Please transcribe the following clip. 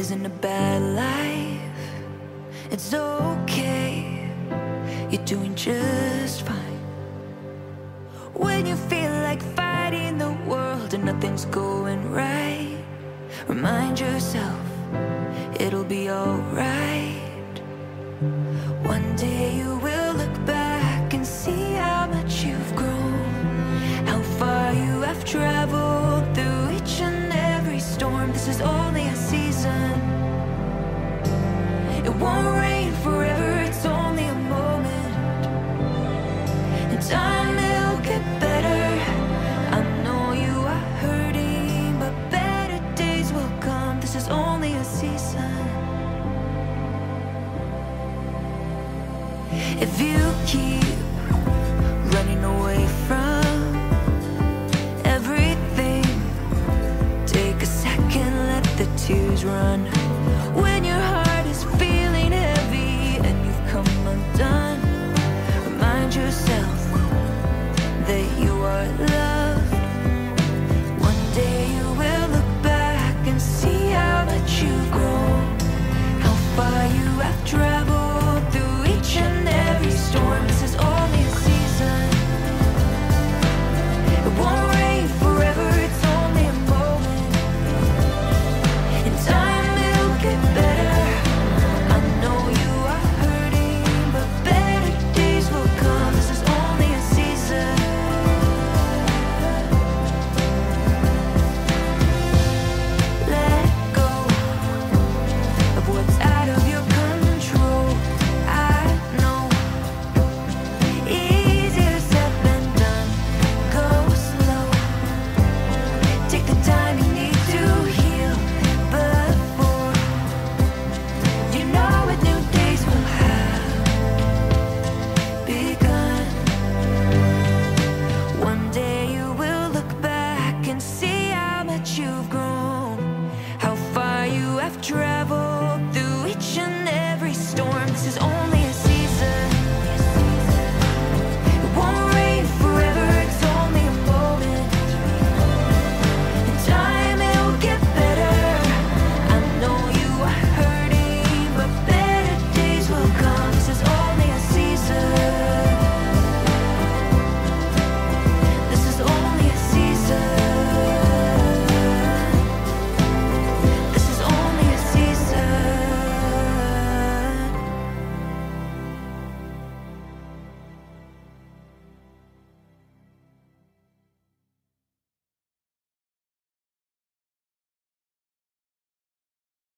isn't a bad life. It's okay, you're doing just fine. When you feel like fighting the world and nothing's going right, remind yourself it'll be alright. One day you will look back and see how much you've grown, how far you have traveled through each and every storm. This is only a season. It won't rain forever, it's only a moment. In time it'll get better. I know you are hurting, but better days will come. This is only a season. If you keep running away from everything, take a second, let the tears run.